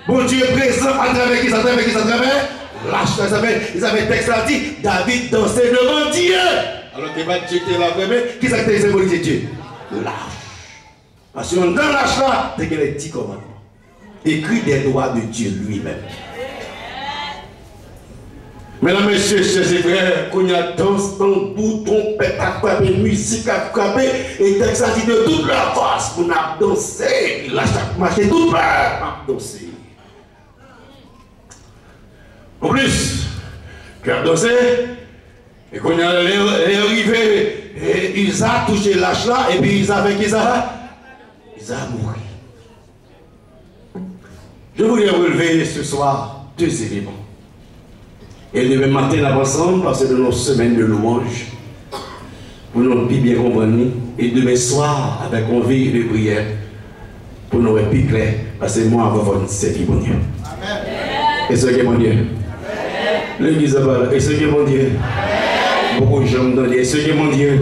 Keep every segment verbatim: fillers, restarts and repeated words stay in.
Bon Dieu est présent à travers qui, à travers qui, à travers lâche. Ils avaient texte là dit, David dansait devant Dieu. Alors que Dieu était là vraiment, qui ça qui symbolise Dieu? Lâche. Parce que dans lâche là, c'est que les dix commandements. Écrit des droits de Dieu lui-même. Mesdames, messieurs, chers et frères, qu'on y a danse, tambour, trompette à frapper, musique à frapper, et texte a dit de toute leur force, qu'on a dansé, lâche à marcher, toute leur a dansé. En plus, tu as dansé, et qu'on y a arrivé, et ils ont touché l'âge là, et puis ils avaient qu'ils ont, ils ont mouru. Je voulais relever ce soir deux éléments. Et demain matin, nous ensemble, parce que de nos semaines de louange, pour nous bien comprendre, et demain soir, avec une veille de prière, pour nous être plus clair, parce que moi, avant de servir mon Dieu. Amen. Et ce qui est mon Dieu. L'église a parlé, et ce qui est mon Dieu. Beaucoup de gens me donnent, et ce qui est mon Dieu.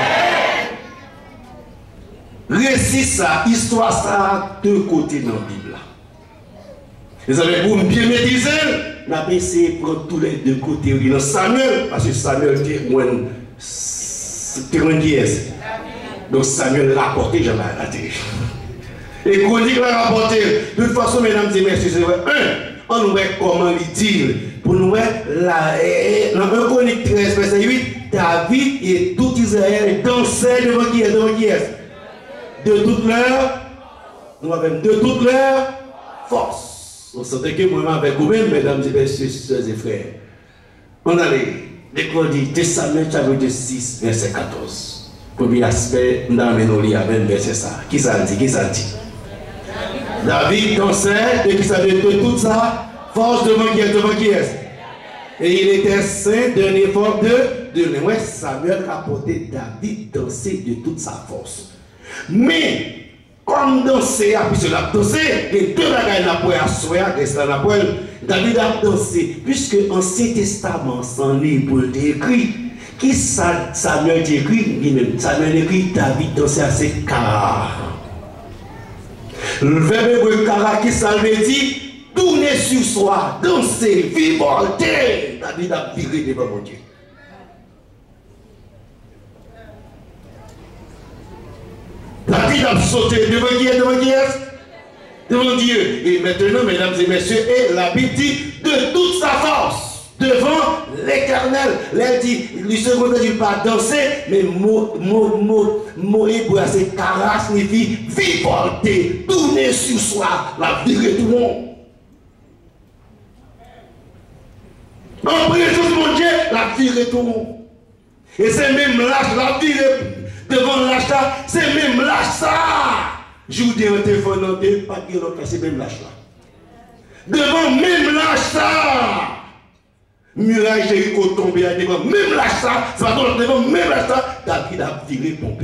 Récit ça, histoire ça, deux côtés dans la Bible. Vous avez pour bien maîtriser, on a essayé de prendre tous les deux côtés dans Samuel, parce que Samuel était moins trente years. Donc Samuel l'a rapporté, j'en ai raté. Et Chronique l'a rapporté. De toute façon, mesdames et messieurs, c'est vrai. Un, on voit comment il dit. Pour nous, dans un Chronique treize, verset huit, David et tout Israël dansaient devant qui est, devant qui est. De toute leur, nous avons de toute leur force. On sentait que moi, avec vous-même, mesdames et messieurs, soeurs et frères, on allait décoder Samuel chapitre six, verset quatorze. Premier aspect, dans nos livres, verset ça. Qui ça dit? Qui ça dit? David dansait, et qui ça dit de toute sa force devant qui est, devant qui est. Et il était saint d'un effort de, de loin. Samuel rapportait David danser de toute sa force. Mais, comme danser, puis cela danser, les deux bagages n'a pas à David a dansé, puisque l'Ancien Testament s'en est pour écrit. Qui Samuel écrit? Lui-même, Samuel écrit, David dansait à ses caras. Le verbe cara qui ça veut dire, tourner sur soi, danser, vivolter. David a viré devant mon Dieu. David a sauté devant qui est, devant qui est, devant Dieu. Et maintenant, mesdames et messieurs, et la Bible dit de toute sa force, devant l'Éternel. Elle dit, le second ne dit pas danser, mais mot, mot, mot, mot hébreu, c'est kara signifie vivolter, tourner sur soi, la virer tout le monde. En présence de mon Dieu, la virer tout le monde. Et c'est même lâche, la virer. Devant l'achat, c'est même l'achat. Je vous dis un téléphone en deux, pas de l'autre, c'est même l'achat. Devant même l'achat. Muraille Jéricho tombé à devant même l'achat. C'est pas devant même l'achat. David a viré pompé.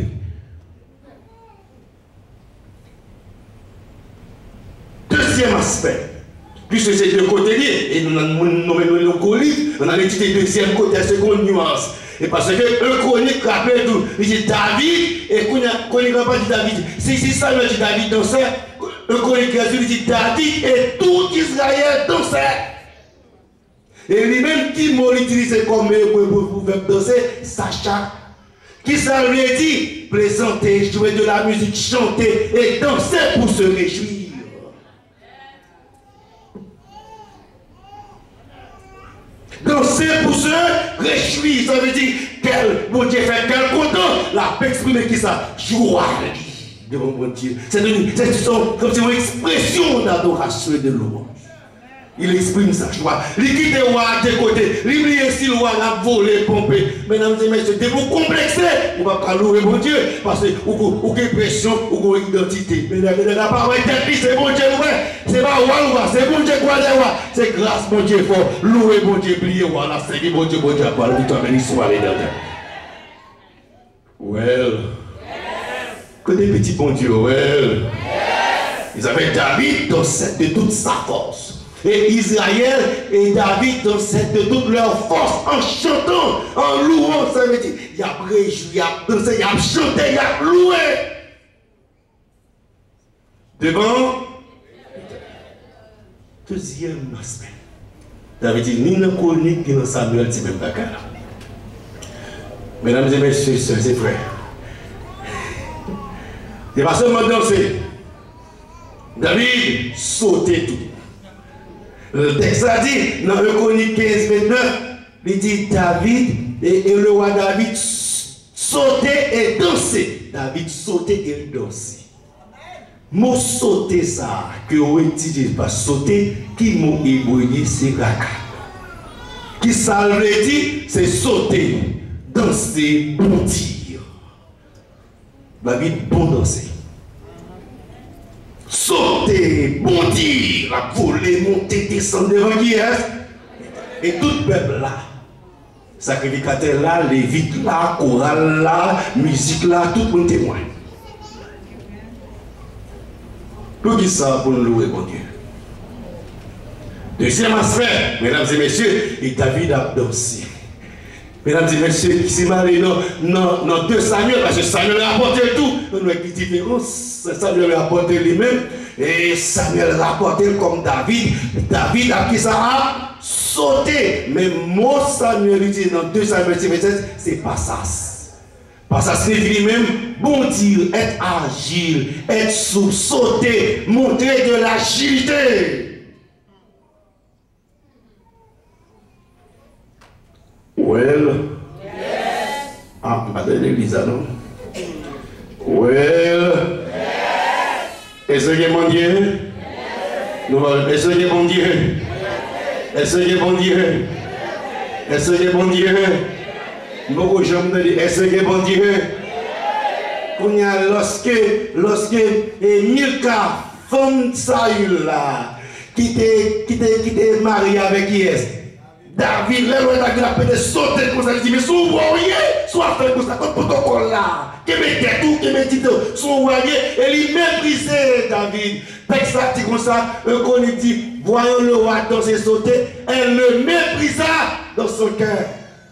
Deuxième aspect. Puisque c'est deux côtés liés, et nous avons nommé le colis, on a étudié le deuxième côté, la seconde nuance. Et parce que le chronique rappelle tout, il dit David, et quand il n'a pas dit David, si c'est ça, il dit David dansait, le chronique il dit David et tout Israël dansait. Et lui-même, qui m'a utilisé comme pour faire danser, Sacha, qui ça lui a dit, plaisanter, jouer de la musique, chanter et danser pour se réjouir. Danser pour se réjouir, ça veut dire quel bon Dieu fait, quel content, la paix exprimer qui ça, joie devant mon Dieu. C'est comme si une expression d'adoration et de louange. Il exprime sa joie. Il quitte le roi de côté. Il oublie si le roi l'a volé, pompé. Mesdames et messieurs, c'est pour complexer. On ne va pas louer mon Dieu. Parce que vous avez pression, vous avez identité. Mais la parole est c'est bon Dieu, c'est pas roi, c'est bon Dieu, quoi de roi. C'est grâce, mon Dieu, fort. Louer mon Dieu, prier, roi. La Seigneur, mon Dieu, mon Dieu, pour la victoire, béni soit les derniers. Well. Que des petits bons dieux, well. Ils avaient David dans cette de toute sa force. Et Israël et David dans cette de toute leur force, en chantant, en louant, ça veut dire, il y a réjoui, il y a dansé, il y a chanté, il y a loué. Devant. Deuxième aspect. David dit, ni dans chronique, ni dans Samuel, c'est même bagarre. Mesdames et messieurs, sœurs et frères, il n'est pas seulement danser. David sautait tout. Le texte a dit, dans le chronique quinze, vingt-neuf, il dit David et, et le roi David sautait et dansait. David sautait et dansait. Mot sauter ça, que vous utilisez pas sauter, qui mot hébreu c'est raka. Qui ça veut dire, c'est sauter, danser, bondir. David bon danser. Sauter, bondir, la voler, monter, descendre devant qui est. Et tout le peuple là, sacrificateur là, lévite là, chorale là, musique là, tout le monde témoin. Pour qui ça pour nous louer mon Dieu. Deuxième aspect, mesdames et messieurs, et David a dansé. Mesdames et messieurs, qui s'est marié dans deux Samuel, parce que Samuel a apporté tout. Nous avons une différence. Samuel a apporté lui-même, et Samuel a apporté comme David. David a qui ça a sauté. Mais mot Samuel dit dans deux Samuel, c'est pas ça. Pas ça signifie même bondir, être agile, être souple, sauter, montrer de l'agilité. Well. Yes. Ah, pas de l'église, non? Well. Yes. Est-ce que mon Dieu? Yes. Est-ce que mon Dieu? Yes. Est-ce que mon Dieu? Yes. Est-ce que mon Dieu? Beaucoup de gens me disent, est-ce que bon Dieu? Qu'on y a lorsque, lorsque, et Milka, femme Saül là, qui était marié avec qui est? David, là, il a peut-être sauté comme ça, il dit, mais son voyez, soit fait comme ça, comme protocole là, qui met tout, qui met tout, son voyez, et il méprisait David. Texte là, dit comme ça, qu'on dit, voyons le roi danser sauter, elle le méprisa dans son cœur.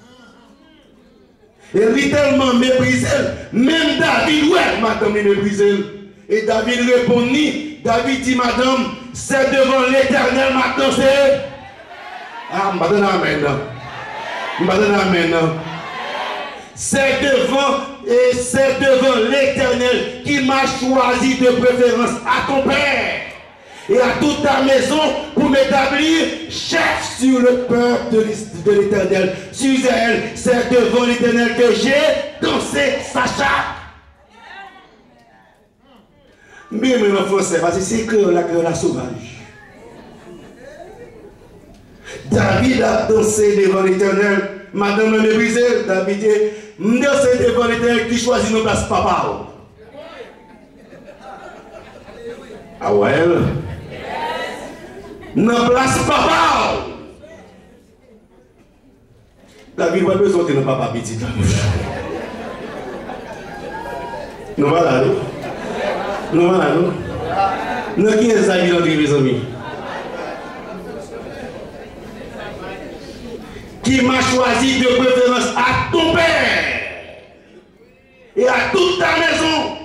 Et il tellement méprisé, même David, ouais, madame, il méprisé. Et David répondit, David dit, madame, c'est devant l'Éternel maintenant, c'est. Ah, madame, amen. Madame, amen. C'est devant, et c'est devant l'Éternel qui m'a choisi de préférence à ton père et à toute ta maison pour m'établir chef sur le peuple de l'Éternel. Sur Israël, c'est devant l'Éternel que j'ai dansé sa chape. Mais même en français, parce que c'est que la la sauvage. David a dansé devant l'Éternel. Madame me méprisé, David dit, dansé devant l'Éternel qui choisit nos places papa. Ah ouais? Nos places papa. David va besoin de nos papa petit. Nous voilà, nous. Nous voilà, nous. Nous qui est ça qui est mes amis? Qui m'a choisi de préférence à ton père et à toute ta maison.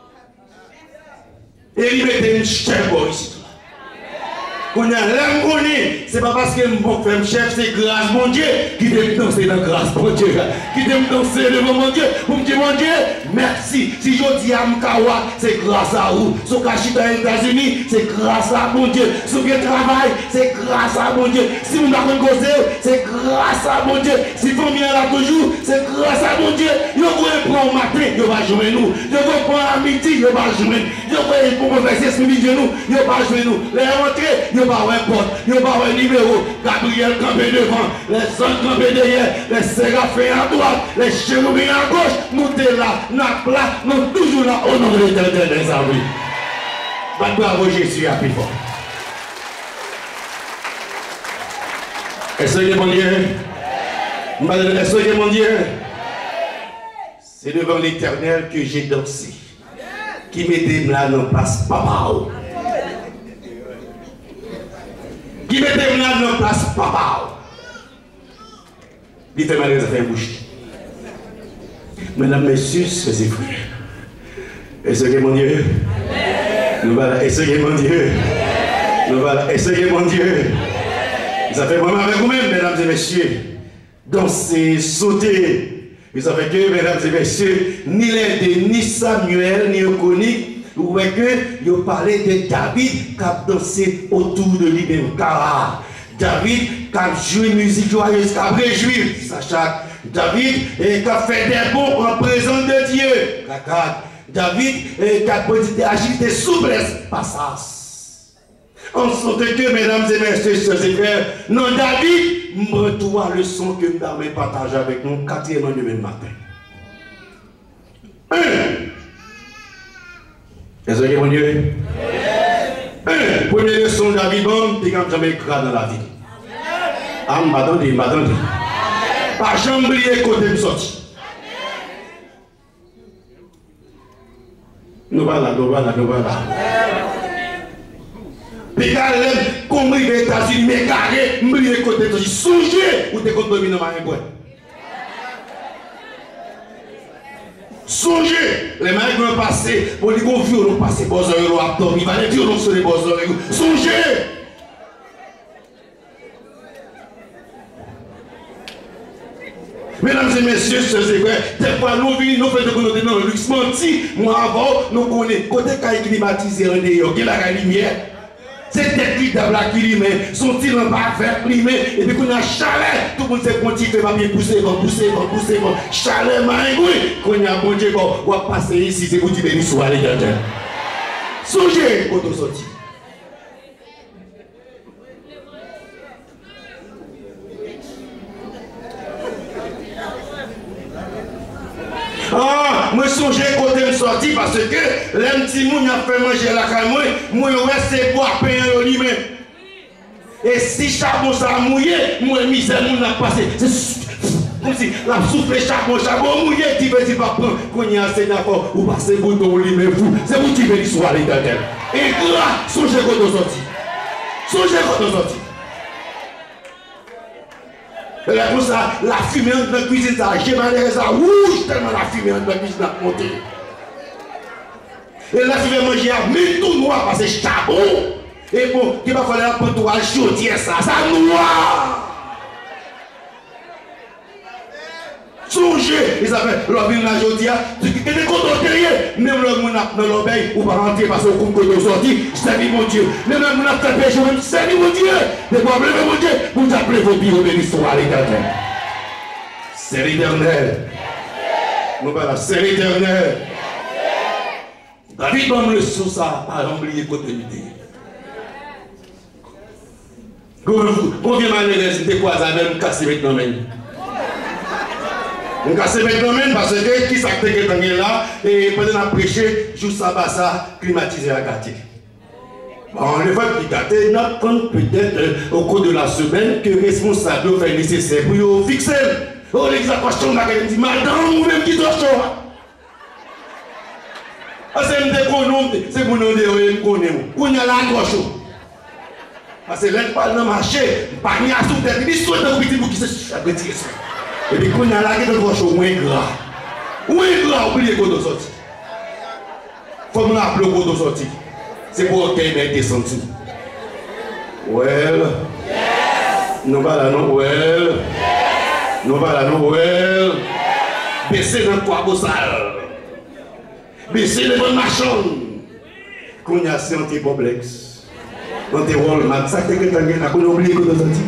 Et il mettait une chèvre ici. Qu'on a l'air, c'est pas parce que mon frère chef, c'est grâce mon Dieu qui t'aime danser dans grâce mon Dieu. Qui t'aime danser devant mon Dieu. Pour me dire mon Dieu, merci. Si je dis à Mkawa, c'est grâce à vous. Si je suis aux États-Unis, c'est grâce à mon Dieu. Si je travaille, c'est grâce à mon Dieu. Si vous m'avez causé, c'est grâce à mon Dieu. Si vous m'avez là toujours, c'est grâce à mon Dieu. Je vais prendre au matin, je vais jouer nous. Je vais prendre à midi, je vais jouer. Je vais pour converser ce midi, nous, je vais jouer nous. Les rentrées, je vais avoir un porte, je vais avoir un numéro. Gabriel campé devant, les autres campés derrière, les séraphins à droite, les chérubins à gauche. Nous sommes là, nous sommes là, nous sommes toujours là au nom de l'Éternel des armées. Bravo Jésus à plus fort. Est-ce que mon Dieu? Est-ce que mon Dieu? C'est devant l'Éternel que j'ai dansé. Qui mettait là dans place papa. Qui mettait là dans place papa. Il fait mal, il fait bouche. Mesdames, messieurs, c'est frères. Est-ce que mon Dieu? Est-ce que mon Dieu? Nous voilà, essayez mon Dieu. Ça fait vraiment avec vous-même, mesdames et messieurs. Danser, sauter. Vous savez que, mesdames et messieurs, ni l'aide, ni Samuel, ni Oconique, vous voyez que, vous parlez de David qui a dansé autour de lui-même. Car David qui a joué musique joyeuse, qui a réjoui, Sacha. David qui a fait des bons en présence de Dieu. David qui a agi de souplesse, passage. En sorte que, mesdames et messieurs, chers et frères, non, David, me retrouve le son que nous avons partagé avec nous, quatrième demain matin. Un. Est-ce que mon Dieu? Un. Première leçon de David, bon, c'est quand jamais grave dans la vie. Ah, m'attendez, m'attendez. Pas jamais oublier côté de sortie. Nous voilà, nous voilà, nous voilà. Mais quand comme il est États-Unis, mais carré, m'oublier côté de songez ou t'es contre dominer dans ma boîte. Songez, les mains vont passer, pour les gros violons passer, bon heures à dormir, il va les violons sur les bons heures. Songez. Mesdames et messieurs, chers et frères, des fois nous vivons, nous faisons des dans le luxe menti, moi avant, nous connaissons, côté qui climatisé en dehors, qui est la lumière. C'est des clics d'abla qui lui-même, sont-ils en bas vers lui-même, et puis qu'on a chalet, tout le monde s'est continué, fait pas bien pousser, bon, pousser, bon, pousser, bon, chalet, maïgoui, qu'on a bon Dieu, bon, on va passer ici, c'est pour dire béni soit les gars. Songez, quand on sortit. Ah, moi songe côté me sorti parce que les petits moun a fait manger la caille moi, moi ouais c'est boire pain au lui-même. Et si charbon ça mouillé, moi misère moun a passé. Comme si la souffle charbon charbon mouillé qui veut dire pas prendre qu'on y a assez d'accord ou passer bouton lui-même vous. C'est vous qui veut l'histoire les gars. Et là, songez quand on sorti. Songez quand on sorti. Et là, pour ça, la fumée dans la cuisine, ça, j'ai mal à ça, rouge, tellement la fumée dans la cuisine a monté. Et là, tu veux manger à mille tout noir parce que c'est charbon. Et bon, il va falloir prendre toi chaudière, ça, ça noir. Songez, ils appellent l'objet de la chaudière, tu es content de même le monde dans l'obéi, ou pas rentrer parce que comme que sorti, c'est mon Dieu. Même le monde a fait péché, c'est mon Dieu. Les problèmes, mon Dieu, vous appelez vos billets de l'histoire, l'éternel. C'est l'éternel. Nous voilà, c'est l'éternel. David donne le sous ça, à oublier côté l'idée. Combien de malheureux, c'était quoi ça même cassé maintenant même? On casse maintenant même parce que qui s'acte que dans là et pendant la prêcher juste ça bas ça climatiser la gâté. Bon le fait de gâter n'a compte peut-être au cours de la semaine que responsable doit faire nécessaire pour fixer. Oh l'exaction là qu'elle dit madame ou même qui doit chaud. Ah c'est me déconne c'est pour nous dire on connaît on y a la trop chaud. Parce que là pas dans marché pas ni à sous tête ni soit dans petit pour qui se retirer ça. Et puis quand on a la gueule de chose moins gras. Moins gras, oubliez qu'on doit sortir. Il faut qu'on appelle qu'on doit sortir. C'est pour qu'il ait été senti. Well. Non pas là, non, well. Non pas là, non, well. Baissez dans le toit beau sale. Baissez les bonnes marchands. Quand on a assez anti-complexe. Anti-Walmart, ça fait que tu as oublié qu'on doit sortir.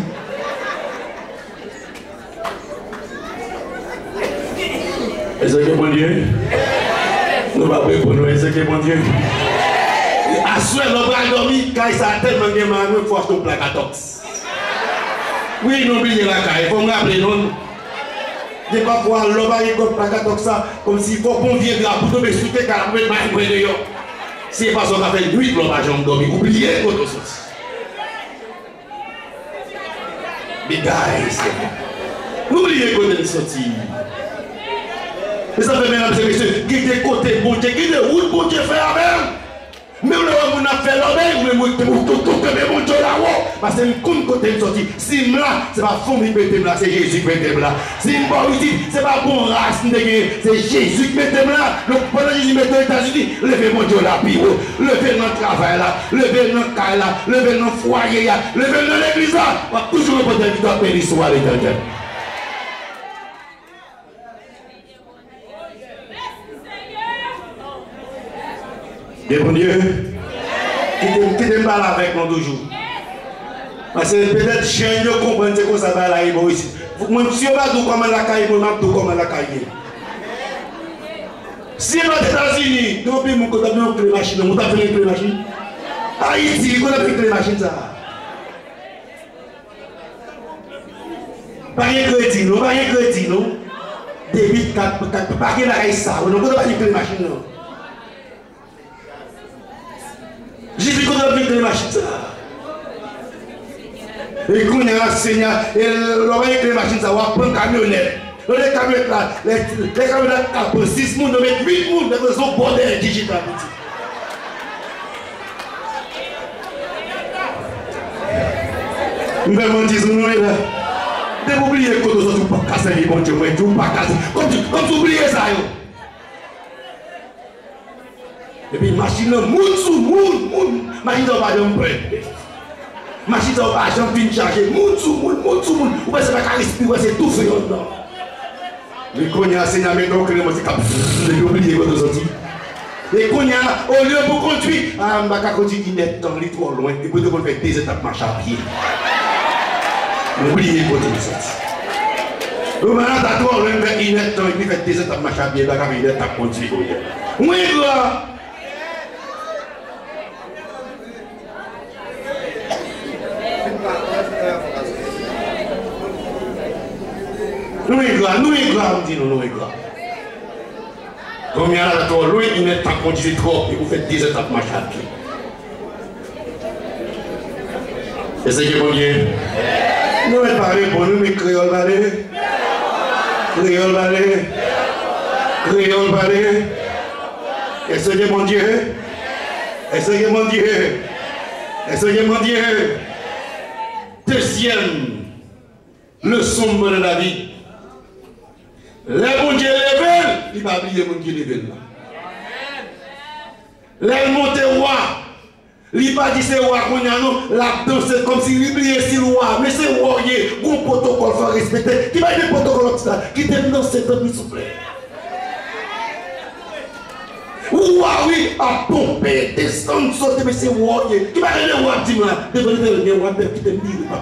Est-ce que mon Dieu? Nous ne pouvons pas répondre. Est-ce que mon Dieu? À ce moment-là, on va dormir car ça a tellement de mal, il faut acheter un placatox. Oui, n'oubliez la caille, il faut me rappeler, non? Je ne vais pas voir l'homme avec un placatox comme s'il faut qu'on vienne là pour tomber sur tes cartes, mais pas de dehors. Si c'est pas ça qu'on fait nuit, l'homme va jamais dormir. Oubliez votre sauce. Mais guys, n'oubliez qu'on est sorti. Et ça fait, mesdames et messieurs, qui est côté bon Dieu, qui est route bon Dieu fait avec. Même le monde a fait l'obéi, mais moi, je suis mon Dieu là-haut. Parce que je suis côté de sortie. Si là, ce n'est pas fond qui met là, c'est Jésus qui met là. Si je suis ce n'est pas bon race, c'est Jésus qui met là. Donc, pendant que Jésus met aux États-Unis, levez mon Dieu là, puis levez dans le travail là, levez dans le caille là, levez dans le foyer là, levez dans l'église là. On va toujours reporter la victoire pour l'histoire à l'éternel. Bien, bon Dieu, qui te parle avec nous toujours. Parce que peut-être chien ne comprend pas ça va là ici. Moi, si on va dire comment la caille, moi, je vais comment la caille. Si on va aux États-Unis, nous avons mon côté de la machine, nous avons fait une machine. Haïti, on a fait une machine ça. Pas de crédit, non, pas de crédit, non. Débit, pas de la ça, on n'a pas fait une machine, non. J'ai vu qu'on a fait des machines. Et qu'on a Seigneur, et l'on va avec les machines, ça va prendre camionnette. Les camionnettes là, les camionnettes là, pour six personnes, on met huit personnes, les raisons bordel digital. Nous allons dire, nous là. De oublier que nous sommes pas cassés, les bons Dieu, nous pas cassés. Comme tu oublies ça, yo. Et puis, machine, moun sou, moun, moun, machine, ça va jamais prendre. Machine, ça va jamais charger, moun sou, moun, moun sou, moun. Ou bien, c'est pas qu'à respirer, c'est tout fait, non. Mais quand il y a un Seigneur, maintenant, que les gens sont oubliés quand nous sommes. Et quand il y a, au lieu pour conduire, ah, je ne vais pas conduire net dans les trop loin, et pour te faire des étapes marche à pied. Oubliez quand nous sommes. Au Maranatha, toi, on va faire une net dans et puis faire des étapes marche à pied, là, quand il y a une étape conduire. Oui, là. Nous y croyons, nous y croyons, dit nous, nous y croyons. Comme il y a là, toi, lui, il n'est pas conduit trop, et vous faites dix étapes marche à pied. Et c'est que bon Dieu. Nous ne parlons pas pour nous, mais créole balé. Créole balé. Créole balé. Et c'est que mon Dieu. Et c'est que mon Dieu. Et c'est que mon Dieu. Deuxième leçon de la vie. Les bon Dieu level, il va oublier mon Dieu level là. Les monter roi, il va dire c'est roi qu'on a non, la danse comme s'il oubliait si roi, mais c'est roi, il y a un protocole faut respecter. Qui va dire protocole ça, qui t'aime dans cette vie s'il vous plaît. Roi oui, à pomper, descendre, sauter, mais c'est roi, qui va dire le roi dit là, devant le roi qui t'aime dire papa.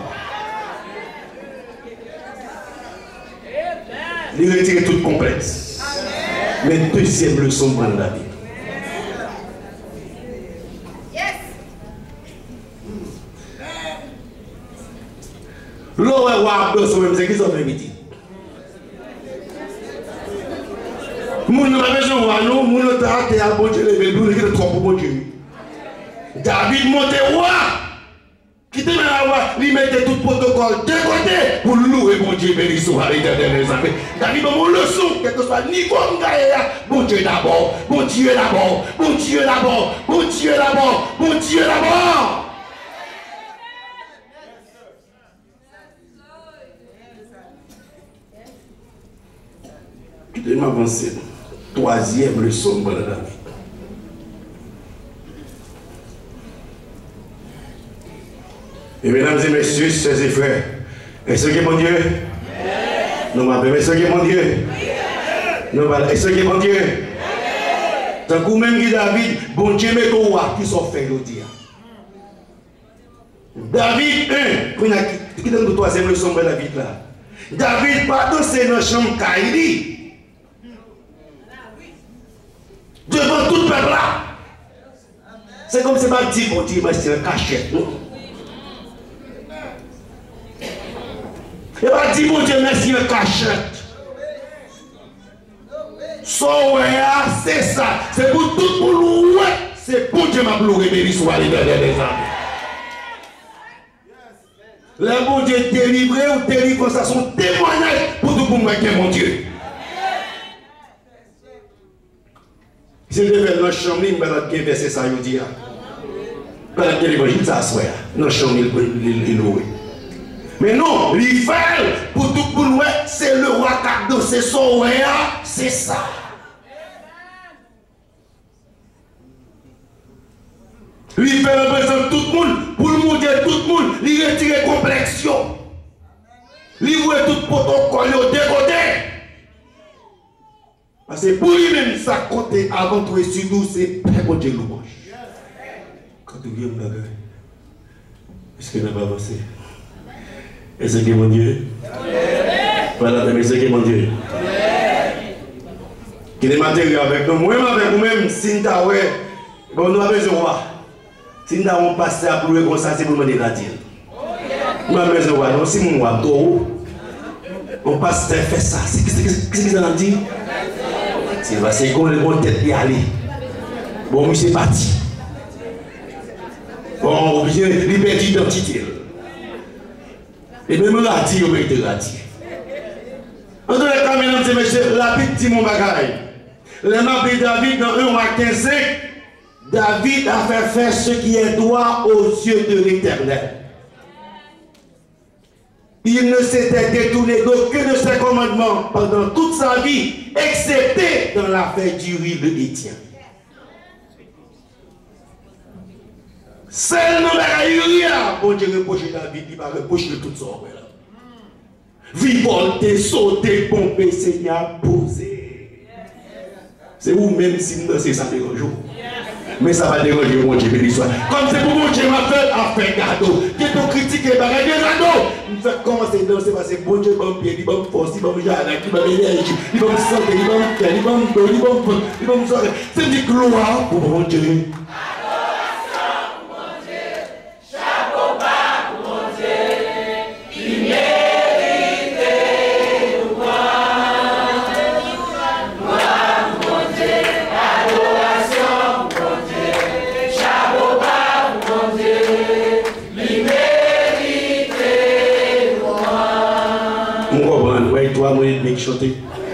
Il retire tout complexe. Mais deuxième leçon dans la vie. L'eau est roi de son même, c'est qui s'en fait midi. Moun n'a pas besoin de roi, non, moun n'a pas été à bon Dieu, mais nous n'avons pas trop pour bon Dieu. David montait roi. Qui te met la roi, lui mettait tout protocole de côté pour louer bon Dieu, béni soit l'éternel. David, mon leçon, quel que soit le niveau de gaïa, bon Dieu d'abord, bon Dieu d'abord, bon Dieu d'abord, bon Dieu d'abord, bon Dieu d'abord. Qui te m'avance, troisième leçon de la vie. Et mesdames et messieurs, chers et frères, est-ce que mon Dieu? Nous m'appelons, est-ce que mon Dieu? Nous parlons, est-ce que mon Dieu? Tant que même qui David, bon Dieu, mais toi qui sont faits le dire. David un, qui donne le troisième leçon de David là. David, pas danser dans la chambre Kaili. Devant tout le peuple là. C'est comme si je dis, bon Dieu, c'est un cachette, non? Et va dire, mon Dieu, merci, un cachette. So, c'est ça. C'est pour tout pour nous. C'est pour Dieu, ma pleuré, béni soit les derniers âmes. Le bon Dieu délivré ou délivré, ça son témoignage pour tout pour moi, mon Dieu. Si je devais dans la chambre, je vais verser ça, je dis. Pendant que l'évangile s'assoit, non, chambre, il loué. Mais non, il fait pour tout le monde, c'est le roi qui a dansé son roi, c'est ça. Il fait représenter tout le monde, pour le montrer tout le monde, il retire complexion. Il voit tout le protocole au décoté. Parce que pour lui-même, ça compte avant tout et surtout, c'est très bon Dieu louange. Quand tu viens me bagarre, est-ce que n'a pas avancé? Est-ce que mon Dieu? Voilà, mais est-ce que mon Dieu? Qui est matériel avec nous, moi-même avec vous-même, si nous avons bon, nous avons besoin de voir. Si nous avons passé à prouver comme ça, c'est pour me dire la dire. Nous avons besoin de voir. Donc, si nous avons on passe à faire ça, qu'est-ce que ça veut dire? C'est qu'on le bon tête y aller. Bon, c'est parti. Bon, obligé de liberté d'identité. Et même là, dit, on va être là. En tout cas, mesdames et messieurs, la petite dit mon bagaille. Le map de David dans un roi quinze, David a fait faire ce qui est droit aux yeux de l'Éternel. Il ne s'était détourné d'aucun de ses commandements pendant toute sa vie, excepté dans l'affaire du riz de Étienne. Seulement la Uria, bon Dieu reproche David, il va reprocher de toute sorte. Vivolter, sauter, pomper, Seigneur, poser. C'est vous-même si vous dansez ça dérange. Mais ça va déranger mon Dieu béni soit. Comme c'est pour mon Dieu m'a fait à faire cadeau. Qui est critiqué par un cadeau. Il fait commencer à danser parce que bon Dieu va me pied, il va me force, il va me jardin, il va m'énergie, il va me santé, il va me faire, il va me donner, il va me faire, il va me sortir. C'est une gloire pour mon Dieu. Toi, mon ennemi chanter.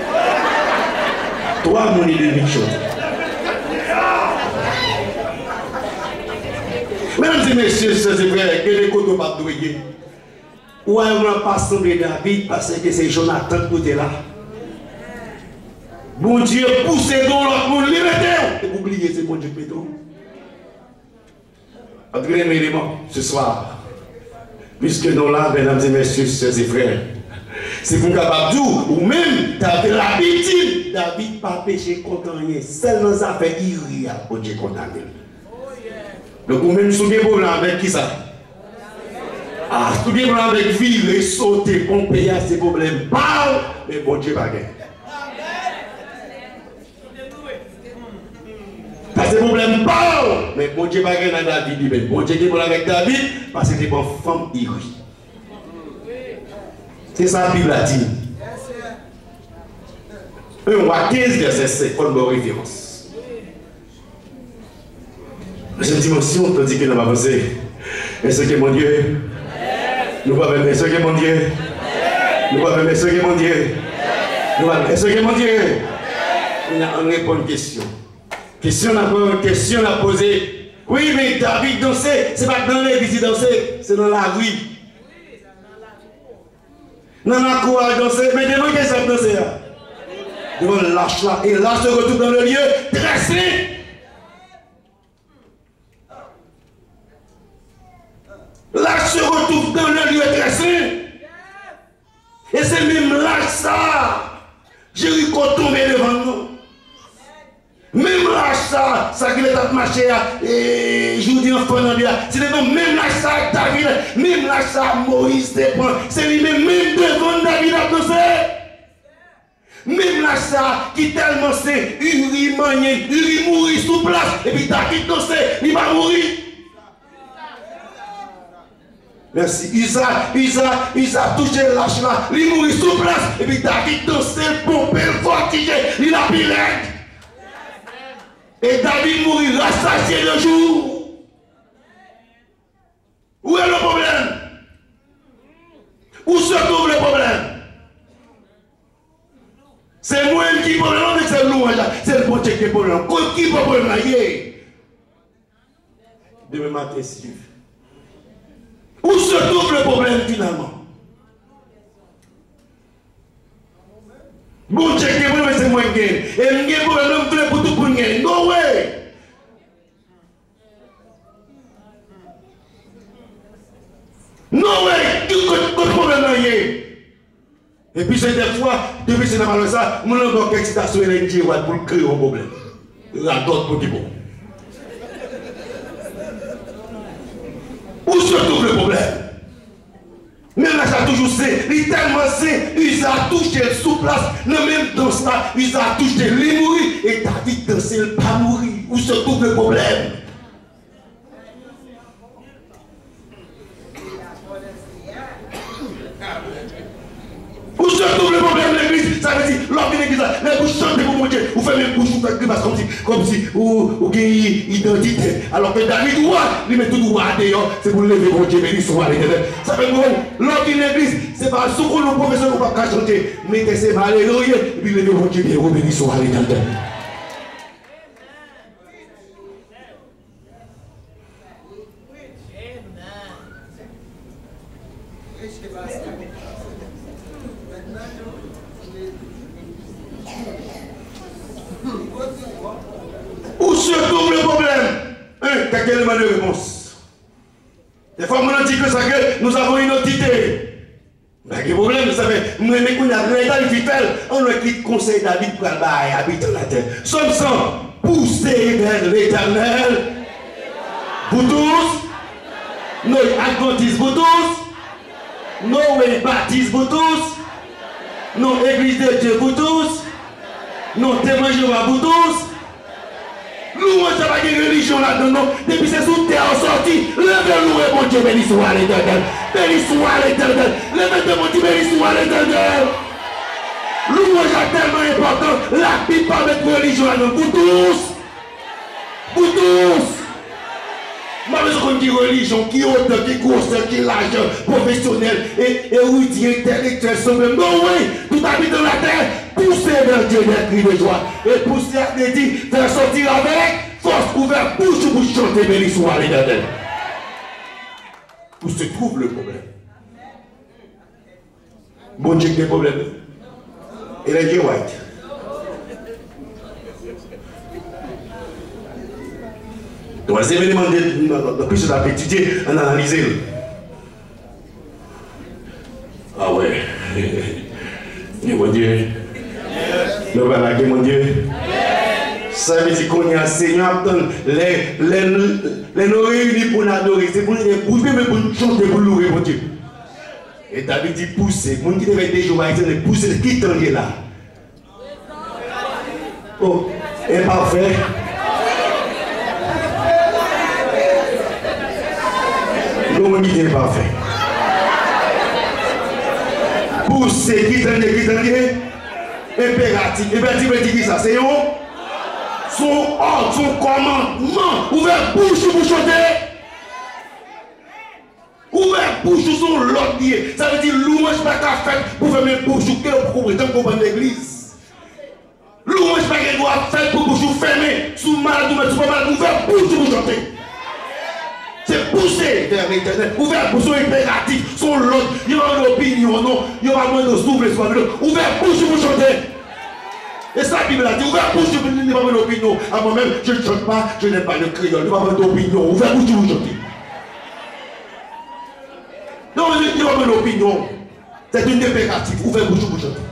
Toi, mon ennemi chanter. Mesdames et messieurs, c'est vrai que les côtés pas douillés. Ou on n'a pas semblé David parce que c'est Jonathan qui était là. Bon Dieu, poussez dans l'autre monde, libérez-vous. Et oubliez, c'est bon Dieu qui pétro. Quatrième élément, ce soir, puisque nous là, mesdames et messieurs, sœurs et frères, c'est pour capable ou même David l'habitude, David pas péché contre rien, seulement ça fait Iria pour Dieu condamné. Donc vous même souvenez problème avec qui ça? Ah, souvenez problème avec vivre, sauter, pomper, ces problèmes, parle, mais bon Dieu pas gagner. Parce que ces problèmes parle, mais bon Dieu pas gagner dans David, mais bon Dieu qui est avec David, parce que c'est une femme Iria. C'est ça la Bible a dit. un roi quinze, verset sept, pour une bonne référence. Deuxième dimension, on dit que nous avons avancé. Est-ce que mon Dieu? Nous va même, est-ce que mon Dieu? Nous va même, est-ce que mon Dieu? Nous va même, est-ce que mon Dieu? On répond à une question. Question, on a question à poser. Oui, mais David dansait, c'est pas dans l'église danser, c'est dans la rue. Non, non, quoi danser, mais devant qu'est-ce que ça danser là? Devant le lâche là, et là se retrouve dans le lieu dressé. Là se retrouve dans le lieu dressé. Et c'est même là ça. Jéricho tombé devant nous. Même là ça, ça qui est marché et je vous dis enfant dans bien. C'est même là ça, David, même là ça, Moïse dépend. C'est lui-même, même devant David a dansé. Même là ça, qui tellement c'est, Uri manié, Uri mourir sous place, et puis David dansé, il va mourir. Merci. Isa, Isa, Isa touché l'âge là, il mourit sous place, et puis David dansé, pompé, fortigé, il a pilé. Et David mourit rassasié le jour. Où est le problème? Où se trouve le problème? C'est moi qui ai le problème, mais c'est le louange. C'est le bon Dieu qui est le problème. Qui est le problème? demain matin, si Dieu. Où se trouve le problème finalement? Bon, check, c'est moins gain. Et le problème, pour tout pour gagner. No way! No way! Tout problème là, et puis c'est des fois, depuis que c'est normal ça, mon nom d'excitation et l'énergie pour créer un problème. La d'autres pour qui bon. Où se trouve le problème? Même là, ça toujours c'est, il est tellement c'est, il a touché sous place, non même dans ça, il a touché les mourir, et David dansé, il pas mourir. Où se trouve le problème? Où se trouve le problème de l'église? Ça veut dire, lors de l'église, les bouches chantent pour mon Dieu, vous faites les bouches, vous faites grimace comme si, comme si, vous gagnez identité. Alors que David, il met tout droit dehors, c'est pour lever mon Dieu, béni soit l'éternel. Ça fait quoi? Lors de l'église, c'est pas ce que le professeur ne va pas chanter, mettez ses malheureux, et puis lever mon Dieu, béni soit l'éternel. Où se trouve le problème? Un, quel élément de réponse? Des fois, on dit que ça que nous avons une identité. Mais quel problème, vous savez, nous aimons qu'on a rien dans le fidèle, on a qui conseille David pour aller habiter la terre. Somme sans pousser vers l'éternel. Vous tous, nos adventistes, vous tous, nos baptistes, vous tous, nos églises de Dieu, vous tous, nos témoins de Jéhovah, vous tous. Nous, on n'a pas de religion là-dedans. Depuis c'est sous terre sorti. Levez-nous et mon Dieu, béni soit l'éternel. Béni soit l'éternel. Levez-nous, mon Dieu, béni soit l'éternel. Louange est tellement important. La Bible parle de religion là-dedans. Pour tous. Pour tous. Ma besoin de religion, qui est auteur, qui est grosseur, qui est largeur, professionnel, et érudit, intellectuel, souverain. Non, oui, tout habite dans la terre, poussez vers Dieu des cris de joie. Et pousser à te dire, faire sortir avec force ouverte, bouche pour chanter, béni soit l'éternel. Où se trouve le problème? Bon Dieu, quel problème? Et les Dieu white. Troisième élément de plus on a étudié, on a analysé. Ah ouais. Et mon Dieu. Le voilà, mon Dieu. Ça veut dire qu'on est un Seigneur, les les nous réunis pour l'adorer, c'est pour les pousser, mais pour nous chanter, pour louer mon Dieu. Et David dit pousser, mon qui devait déjà pousser, pousser, qui t'en est là? Oh, imparfait. Comment dit parfait? Pousser, qui t'en est, qui t'en est? Impératif. Impératif veut dire ça, c'est son ordre, son commandement. Ouvert bouche pour chanter. Ouvert bouche son l'ordre. Ça veut dire louange pas qu'à faire pour faire mes bouches pour prétendre comprendre l'église. Louange pas qu'elle doit faire pour bouche fermer. Sous malade ou sous malade, ouvert bouche pour chanter. C'est pousser vers l'éternel. Ouvert bouche son impératif, son l'ordre. Il y a une opinion, non. Il y a moins de souffle, ouvert bouche pour chanter. Et ça, la Bible a dit, ouvert bouche, je n'ai pas mon opinion. À moi-même, je ne chante pas, je n'aime pas le créole, je n'ai pas mon opinion. Ouvert bouche, vous chantez. Non, je n'ai pas mon opinion. C'est une impératif. Ouvert bouche, vous chantez.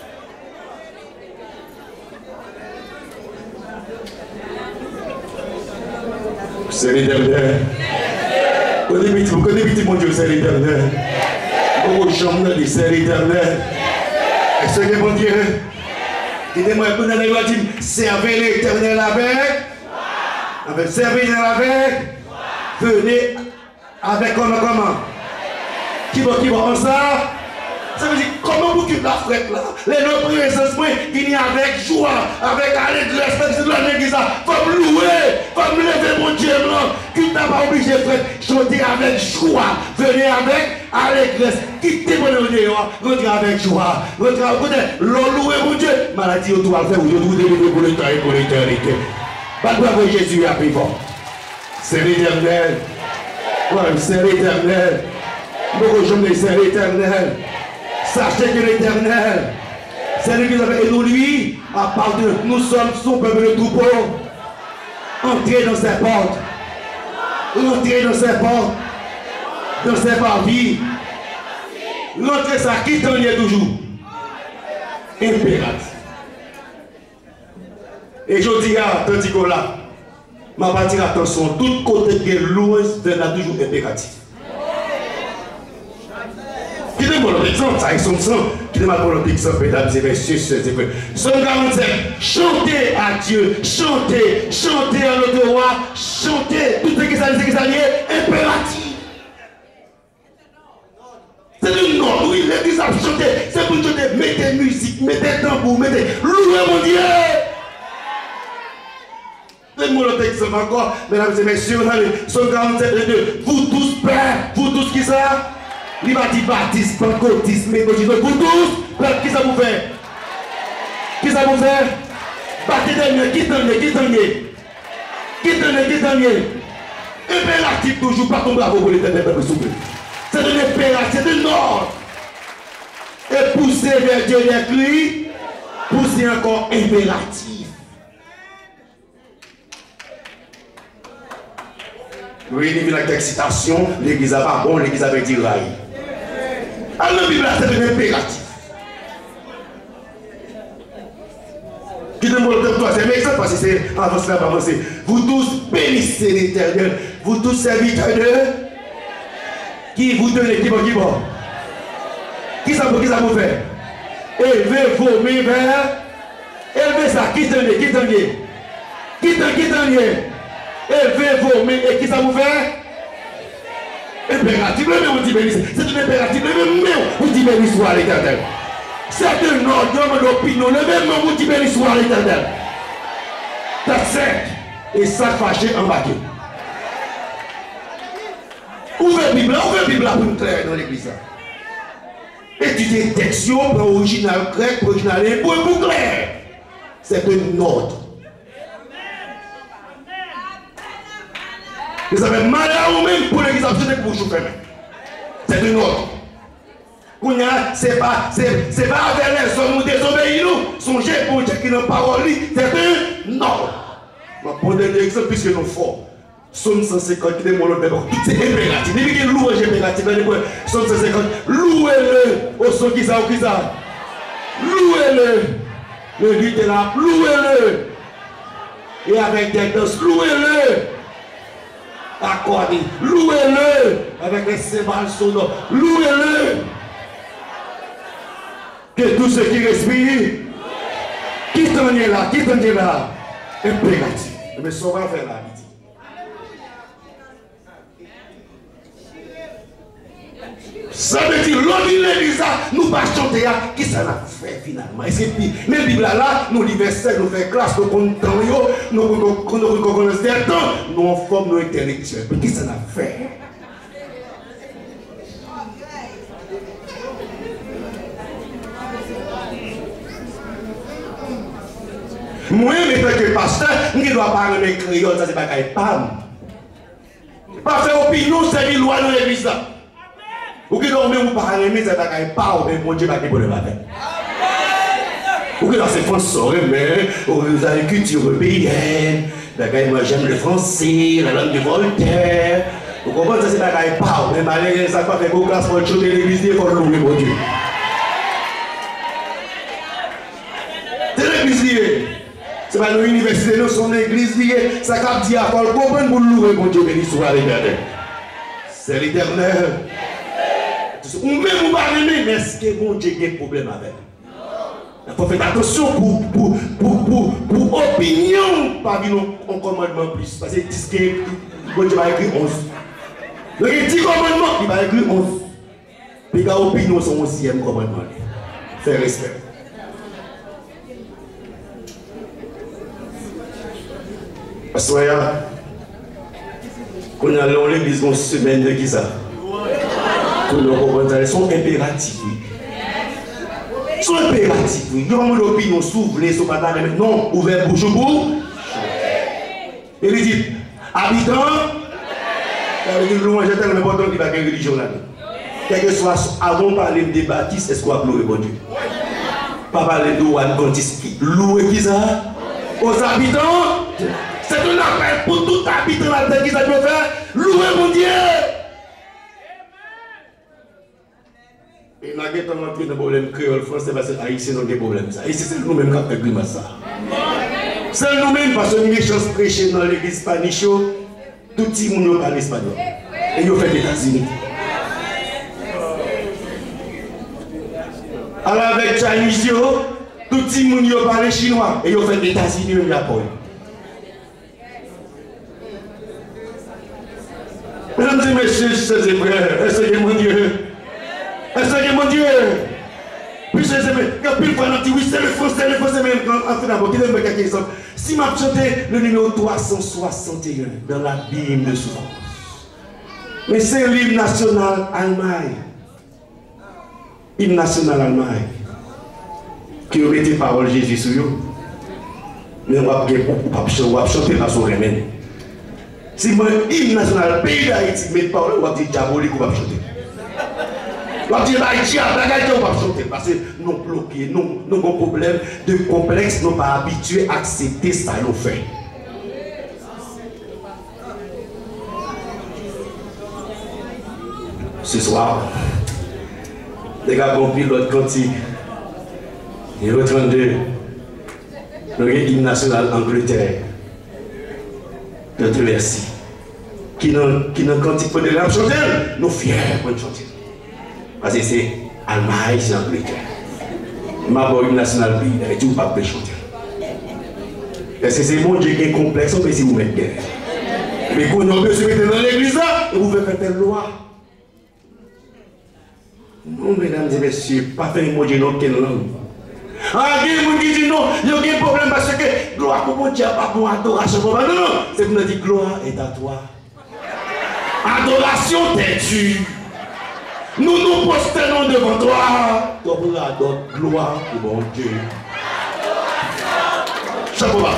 C'est l'éternel. Vous connaissez mon Dieu, c'est l'éternel. Vous chantez, c'est l'éternel. Est-ce que mon Dieu? Dites-moi, vous allez dire, servez l'éternel avec, avec servez l'éternel avec, venez avec comment, comment? Qui va, qui va, en ça? Ça veut dire, comment vous quittez la frette là? Les noms présents, venez avec joie, avec allégresse, c'est de l'église là. Faut me louer, faut me lever mon Dieu blanc. Qui n'a pas obligé de chanter avec joie, venez avec allégresse. Quittez mon dehors, rentrez avec joie. Rentrez avec côté, louer mon Dieu. Maladie, on doit le faire, vous devez vous délivrer pour le temps et pour l'éternité. Pas de Jésus à plus fort. C'est l'éternel. Ouais, c'est l'éternel. Beaucoup de gens disent c'est l'éternel. Sachez que l'éternel, c'est lui qui nous a fait. Et nous, lui, à part de nous sommes son peuple de troupeau. Entrez dans ses portes. Entrez dans ses portes. Dans ses parvis. L'entrée, ça quitte en est toujours. Impératif. Et je dis à tandis que là, ma partie attention, tout côté que l'ouest là toujours impératif. Qui est mon exemple, ça est son sang. Qui est mon exemple, mesdames et messieurs, c'est vrai. Somme quarante-sept, chantez à Dieu, chantez, chantez à notre roi, chantez, tout ce qui s'allie, impératif. C'est une note, oui, l'église a chanté, c'est pour chanter, mettez musique, mettez tambour, mettez, louez mon Dieu. Donne-moi l'autre exemple encore, mesdames et messieurs, Somme quarante-sept, les deux, vous tous pères, vous tous qui ça? Il va dire baptiste, pentecôtiste, méthodiste, vous tous, pères, qui ça vous fait? Qui ça vous fait? Battez dernier, qui dernier, qui dernier? Qui dernier, qui dernier? Impératif toujours, pas ton bravo pour l'éternel peuple souple. C'est de l'impératif, c'est de l'ordre. Et pousser vers Dieu les cris, pousser encore impératif. Oui, il y a une excitation, l'église a pas bon, l'église avait dit rail. Alors la Bible, c'est de l'impératif. Qui demande de troisième exemple, parce que c'est avancé là, avancé. Vous tous bénissez l'éternel, vous tous serviteurs de. Qui vous donne qui bon, qui bon? Qui ça qui ça vous fait? Élevez vos mains vers. Élevez ça, qui donne, qui donne? Qui donne, qui donne? Élevez vos mains et qui ça vous fait? Impératif, le même vous dit bénissez. C'est un impératif, le même vous dit bénissez à l'éternel. C'est un ordre d'opinion, le même vous dit bénissez à l'éternel. That's it. Et ça fâché en baquet. Ouvrez la Bible, ouvrez la Bible pour nous clair dans l'église. Étudiez le texte, pour l'original grec, pour l'original hébreu, pour clair. C'est un ordre. Vous avez mal à vous-même pour l'église, absolument pour vous faire. C'est un ordre. C'est pas, c'est pas avec les hommes ou désobéir nous. Songez pour Dieu qui n'a pas parole, c'est un ordre. Je vais prendre un exemple puisque nous sommes forts. Somme cent cinquante, qui est mon nom, c'est impératif. Il y a louange impératif. Somme cent cinquante, louez-le. Au son qui ça ou qui ça? Louez-le. Le but est là, louez-le. Et avec des danses, louez-le. Accordé, louez-le. Avec les cymbales sonores, louez-le. Que tous ceux qui respirent, qui t'en est là, qui t'en est là, impératif. Mais ça va faire là. Ça veut dire, l'homme l'église, nous pas chanter, qui ça l'a fait finalement? Et c'est puis, mais la Bible là, nous l'université, nous faisons classe, nous comptons, nous reconnaissons des temps, nous en forme nos intellectuels. Mais qui ça l'a fait? Moi, mais tant que pasteur, je ne dois pas parler créole, ça c'est pas qu'il parle. Pas faire opinion, c'est une loi dans l'église là. Ou qui doit même pas aimer, c'est pas qu'il parle, mais mon Dieu va te pour le matin. Ou qui doit se français, mais aux agricultures européennes, moi j'aime le français, la langue de Voltaire. Vous comprenez, ça c'est pas qu'il parle, mais malgré ça, pas fait beaucoup de classe pour chanter l'église, il faut louer mon Dieu. C'est l'église liée. C'est pas l'université, nous sommes l'église liée. Ça cap dit à quoi le comprendre pour louer mon Dieu béni soit l'éternel. C'est l'éternel. Ou même vous parlez, mais est-ce que mon Dieu a un problème avec? Il faut faire attention pour, pour, pour, pour, pour opinion, pas dire un commandement plus. Parce que ce que mon Dieu va écrire onze. Donc il dit commandement, il va écrire onze. Les gars, opinion sont onzième commandement. Faire respect. Soya, qu'on a dans l'église une semaine de qui ça? Pour nous comprendre, ils sont impératifs. Ils sont impératifs. Il y a une opinion s'ouvre, ils sont pas dans non, ouvert bouche pour. Et il dit, habitants La louange est tellement important qu'il n'y a pas de religion là-dedans. Quel que soit, avant de parler des baptistes, est-ce qu'on va louer bon Dieu? Pas parler de l'Adventiste. Louer qui ça? Aux habitants. C'est un appel pour tout habitant là-dedans qui ça peut faire. Louer mon Dieu. Et nous avons entré dans le problème créole français parce que haïtien n'a pas de problème. Haïtien, c'est nous-mêmes qui avons fait le ça. C'est nous-mêmes parce que nous avons prêché dans l'église Panicho. Tout le monde parle espagnol. Et ils ont fait les États-Unis. Alors avec Chinese, tout le monde parle chinois. Et ils ont fait les États-Unis et le Japon. Mesdames et messieurs, chers et frères, est-ce que mon Dieu? Est-ce que mon Dieu? Puis chers et frères, quand pile fois on dit oui, c'est le français, le français même en fait d'abord, qui donne quelques exemples. Si m'a chanté le numéro trois cent soixante et un dans la Bible de souffrance. Mais c'est l'hymne national Allemagne. Hymne national Allemagne. Qui a mis parole Jésus sur eux. Mais on va chanter par son remède. Si moi, hymne national, pays d'Haïti, met parole, on va dire diabolique, on va chanter. On va dire Haïti, on va chanter. Parce que nous bloqués, nous avons un problème de complexe, nous ne sommes pas habitués à accepter ça, nous fait. Ce soir, les gars ont compris l'autre cantique. Et le trente-deux, le hymne national Angleterre. Je te remercie. Qui n'a cantique pour de la chanter, nous fiers pour chanter. Parce que c'est Allemagne, c'est Angleterre. Ma bonne nationale pays, et tout pas de chanter. Est-ce que c'est mon Dieu qui est complexe, ou si vous mettez guerre? Mais quand on veut se mettre dans l'église, et vous faites telle loi. Non, mesdames et messieurs, pas faire un mot de non, quelle langue. Ah, il y a des gens qui disent non, il y a un problème parce que gloire pour mon Dieu, pas pour adoration. Non, non, c'est pour nous dire gloire est à toi. Adoration t'es-tu. Nous nous prosternons devant toi. Toi pour la gloire pour mon Dieu. Chapeau bas.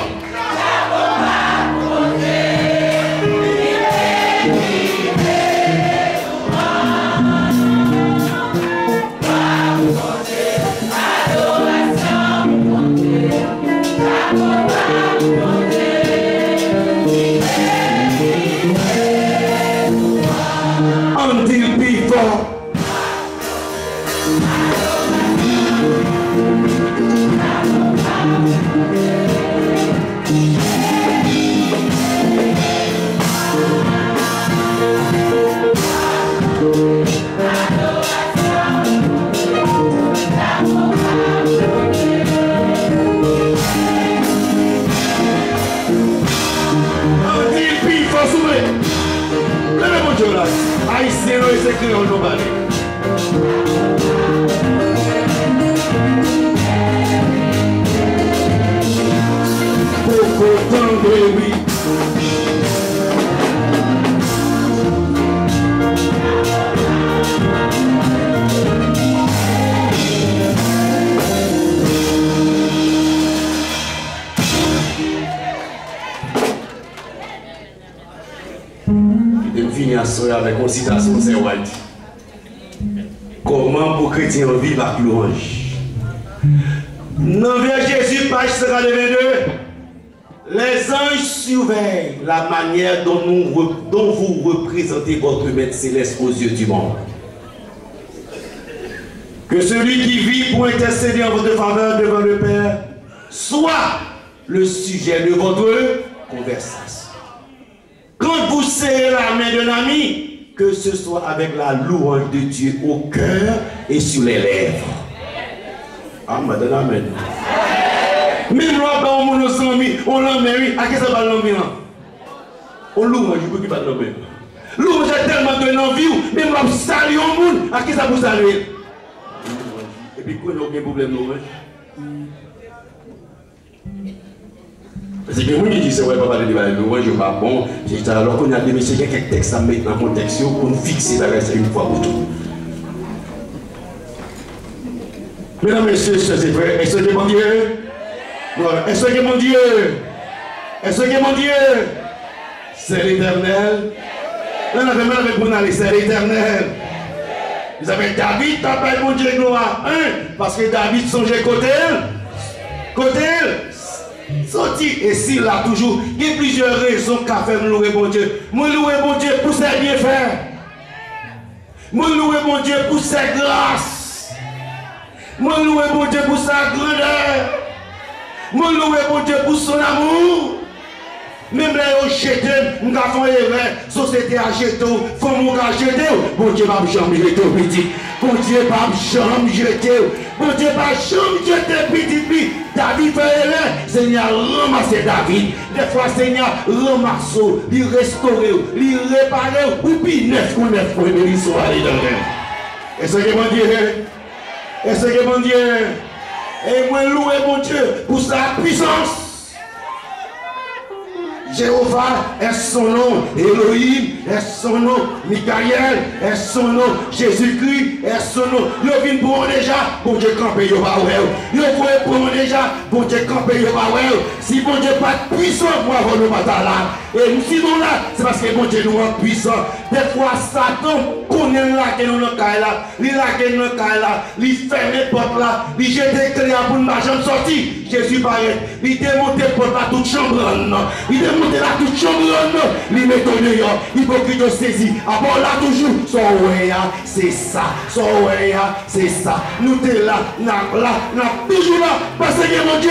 Until before. Haïtien, c'est écrit en nous parler. Pour autant de oui. Avec une citation, c'est White. Comment pour chrétien vivre avec louange? Dans vers Jésus, page cent vingt-deux, les anges surveillent la manière dont, nous, dont vous représentez votre Maître céleste aux yeux du monde. Que celui qui vit pour intercéder en votre faveur devant le Père soit le sujet de votre conversation. Quand vous serrez la main d'un ami, que ce soit avec la louange de Dieu au cœur et sur les lèvres. Ah, madame, amen. Même là, quand on nos amis, on l'emmène, à qui ça va l'emmener? On louange, je peux qu'il va l'emmener. Louange a tellement de l'envie, même là, saluer au monde, à qui ça vous saluer? Et puis, quand on a aucun problème, louange. Parce que moi, je dis, c'est vrai, pas parler de la louange, je ne suis pas bon. Alors qu'on a des messieurs, il y a quelques textes à mettre dans le contexte pour nous fixer la reste une fois pour toutes. Mesdames et messieurs, c'est vrai, est-ce que mon Dieu? Est-ce que mon Dieu? Est-ce que mon Dieu? C'est l'Éternel. On avait mal avec mon aller, c'est l'éternel. Vous avez David, t'as pas mon Dieu gloire. Hein? Parce que David songeait côté elle. Côté elle. Sorti. Et s'il a toujours, il y a plusieurs raisons qu'a fait me louer mon Dieu. Moi louer mon Dieu pour ses bienfaits. Moi louer mon Dieu pour ses grâces. Moi louer mon Dieu pour sa grandeur. Moi louer mon Dieu pour son amour. Même là, on jette, on a fait erreur, société a jeté, femme a jeté, bon Dieu va jamais jeter petit, bon Dieu va jamais jeter, bon Dieu va jamais jeter petit, David fait erreur, Seigneur ramasse David, des fois Seigneur ramasse, il restaure, il répare, ou puis neuf ou neuf pour une histoire dans le Est-ce que mon Dieu, est-ce que mon Dieu, et moi louer mon Dieu pour sa puissance. Jéhovah est son nom, Elohim est son nom, Michael est son nom, Jésus-Christ est son nom. Yo vin pour déjà, bon Dieu campé yo va ouais. Yo voye pour déjà, bon Dieu campé yo va ouais. Si bon Dieu pas puissant, moi on ne pas là. Et sinon là, c'est parce que bon Dieu nous est puissant. Des fois Satan connaît là que nous dans caille là, il là que nous caille là, il ferme les portes là, il jette des clés pour nous jamais sortir. Jésus paraît, il démonte les portes là toute chambre là. Il démonte là toute chambre là, il met au dehors, hypocrite de saisi. Avant là toujours, son ouais c'est ça, son ouais c'est ça. Nous t'es là, n'a là, n'a toujours là, parce que mon Dieu.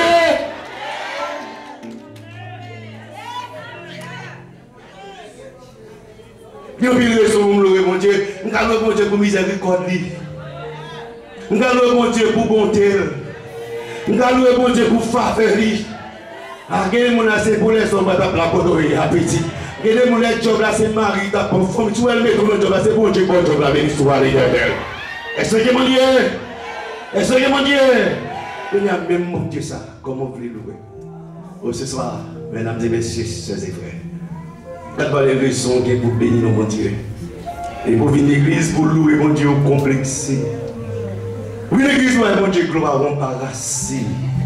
Nous avons loué mon Dieu, nous avons loué mon Dieu pour miséricorde, nous avons loué mon Dieu pour bonté, nous avons loué mon Dieu pour faveur. Ah, quel monde c'est pour les hommes, la poterie, à petit. Quel monde est job là, c'est mari, ta femme, tu vois le mettre dans le job là, c'est bon Dieu, bon job là, mais l'histoire est éternelle. Est-ce que mon Dieu, est-ce que mon Dieu, il y a même mon Dieu ça, comment vous voulez louer. Oh, ce soir, mesdames et messieurs, sœurs et frères. Quand on a les raisons pour bénir mon Dieu. Et pour venir l'église, pour louer mon Dieu au complexe. Oui, l'église, mon Dieu, gloire, on parassé.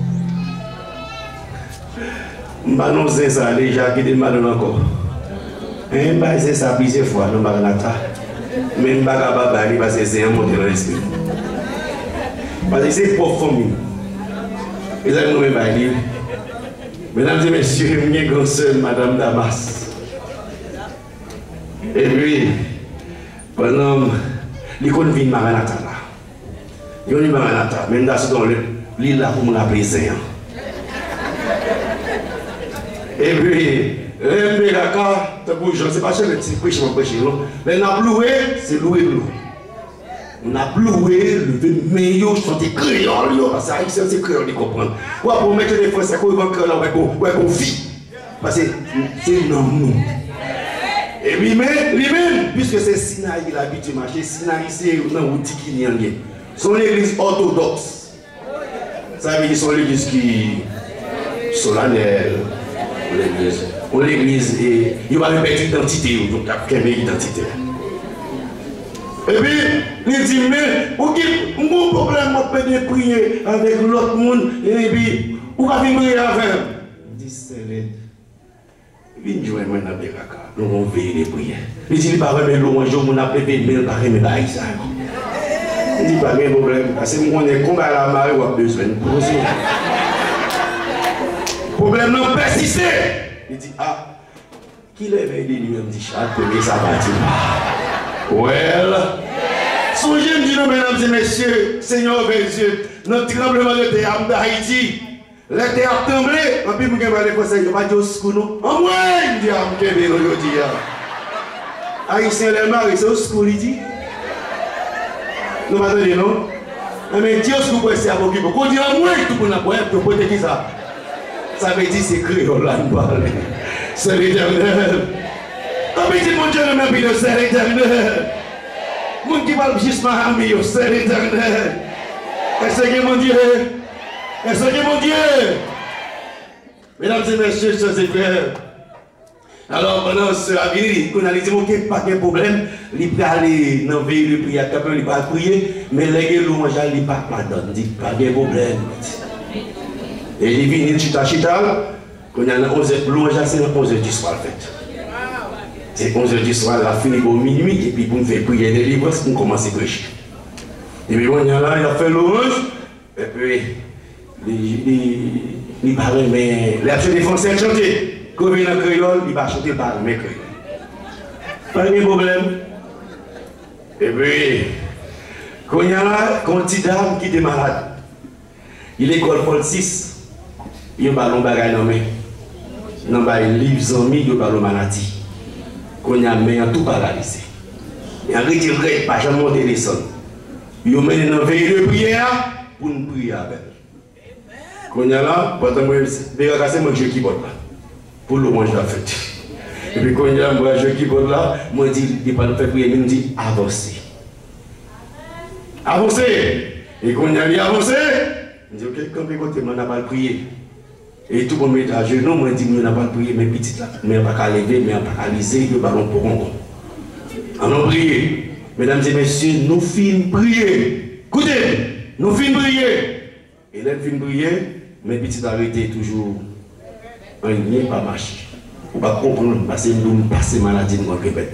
Je ne sais pas ça, les gens qui demandent encore. Je ne sais pas ça plusieurs fois dans Maranatha. Mais je ne sais pas parce que c'est un monté dans l'esprit. Parce que c'est pour famille. Et ça, nous ne pas dire. Mesdames et messieurs, je suis grand sœur, Madame Damas. Et puis, pendant l'icône vient Maranatha là. Il y a Maranatha, même dans l'île là où on appelle Zéan. Et puis, le Mbéraka, je ne sais pas si c'est prêche ou prêche, non. Mais on a loué, c'est loué de l'eau. On a loué, le meilleur, je suis créole, parce que c'est créole, il comprend. Ou pour mettre les Français, qu'on va créole, ouais, qu'on vit. Parce que c'est non, nous. Et lui-même, lui-même, puisque c'est Sinaï qui l'habitude de marcher, Sinaï c'est un outil qui n'y a rien. Son église orthodoxe. Ça veut dire son église qui est solennelle. Pour l'église, il va répéter l'identité, donc il y a une identité. Et puis, il dit, mais, ok, mon problème, on peut prier avec l'autre monde, et puis, on va venir avec. Il dit, c'est l'aide. Il dit, moi, je vais nous on veille les prières. Il dit, il va remettre l'eau un jour, on a prévu, mais il va remettre la ça. Il dit, pas de problème, parce que on est combat à la marée, on a besoin de poser. Problème non persisté. Il dit, ah, qui lève les nuits, il me dit, chaque premier ça va dire. Well, songez, me dit, mesdames et messieurs, Seigneur, Dieu, notre tremblement de terre d'Haïti. Le terre a tremblé, en plus, je vais aller conseiller, je vais dire au secours, non? En moins, il dit, je vais dire aujourd'hui. Haïtien, les maris, c'est au secours, il dit. Nous m'attendez, non? Mais Dieu, ce que vous pouvez faire, vous pouvez dire, en moins, tout le monde a pour être, pour être qui ça? Ça veut dire, c'est créole, là, nous parlons. C'est l'éternel. Comme il dit, mon Dieu, le même vie, c'est l'éternel. Mon qui parle juste ma ami, c'est l'éternel. Est-ce que mon Dieu? Est-ce que mon Dieu? Mesdames et messieurs, chers et frères, alors pendant ce avis, on a dit ok, pas de problème, il peut aller dans la ville, il peut aller pas prier, mais les louanges, il pas pardonne, dit pas de problème. Et il vient chita chita, quand il y a onze louanges, c'est onze heures du soir fait. C'est onze heures du soir, la fin au minuit, et puis pour me faire prier des livres, pour commencer à prêcher. Et puis on y a là, il a fait l'orange, et puis il va mais les actions des Français chanter. Quand il vient dans le créole, il va chanter par mes créoles. Pas de problème. Et puis, quand il y a là, quand une petite dame qui était malade, il est l'école Paul six, il y a un ballon bagaille dans la main. Dans le livre Zami, il y a un ballon Maranatha. Quand il y a un main tout paralysé. Il y a un retiré, pas jamais monter les sons. Il y a un veille de prière pour nous prier avec. Quand il y a là, pendant que c'est moi qui porte là. Pour le manger la fête. Et puis quand il y a un jeu qui porte là, moi je dis, il ne pas faire prier, mais il me dit avancez. Avancez. Et quand il y a dit avancez, je dis ok, quand on n'a pas prié. Et tout le monde met à genoux, moi je dis, on n'a pas prié, mais petit là, mais on n'a pas lever, mais on n'a pas liser, le ballon pour rendre. On a prié. Mesdames et messieurs, nous finissons prier. Écoutez, nous finissons prier. Et là, nous finissons prier, mais petit arrêté toujours un lien pas marché. On va comprendre parce que nous passons maladie, nous répète.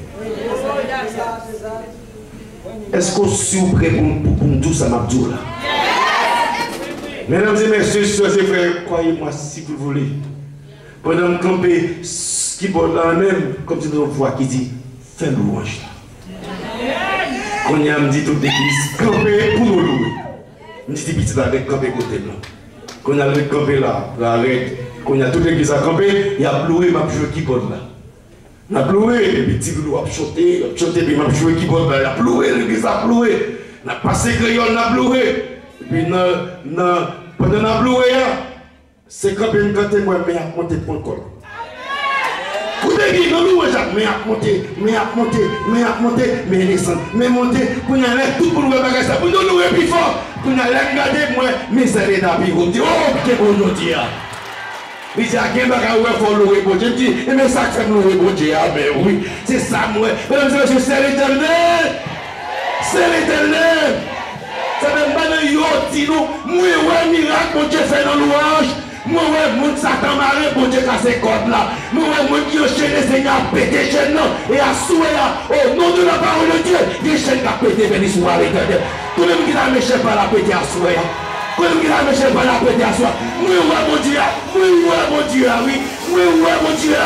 Est-ce qu'on est prêt pour nous tout ça m'a dit là? Mesdames et messieurs, soeurs et frères, croyez-moi si vous voulez. Pendant que camper, qui porte là même, comme c'est notre voix qui dit, fais louange là. Quand il y a me dit toute l'église, camper pour nous louer. Je dis petit avec camper côté là. Quand il y a le camper là, arrête. Quand il y a toute l'église à camper, il y a pleuré ma joué qui porte là. Il a pleuré, et puis petit loup a chanté, il a chanté, puis ma joué qui porte là. Il a pleuré, l'église a pleuré. Il a passé crayon, il a pleuré. Et puis pendant la pleuré, c'est quand il a moi, mais il a monté pour le col. Vous avez dit, non, nous, Jacques, mais il a monté, mais il a monté, mais il a monté, mais il descend, mais monté, pour nous aller tout pour nous faire ça, pour nous louer plus fort, pour nous aller regarder, moi, mais c'est les d'avis, vous me dites, oh, quel bon nous dire. Il dit, il faut louer pour Dieu. Je dis, mais ça fait louer pour Dieu. Ah, mais oui, c'est ça, moi. Mesdames et messieurs, c'est l'éternel. C'est l'éternel. Ça ne veut pas dire, nous, moi, ouais, miracle, pour Dieu fait dans louange. Moi, ouais, mon Satan maré, pour Dieu casse ces cordes là. Moi, ouais, moi, qui enchaîne les seigneurs, pété chaîne là. Et à souhait là, au nom de la parole de Dieu, les chaînes qui ont pété, béni soit l'éternel. Tout le monde qui a méché par la pété à souhait. Quand il a méché par la pété à soi, oui, ouais, mon Dieu, oui, ouais, mon Dieu, oui, oui, ouais, mon Dieu.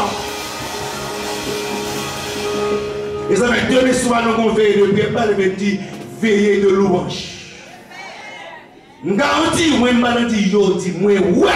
Et ça fait deux soirs, nous avons veillé de préparer le petit veillé de louange. Nous garantis, moi, je dis, yo, dis, moi, ouais.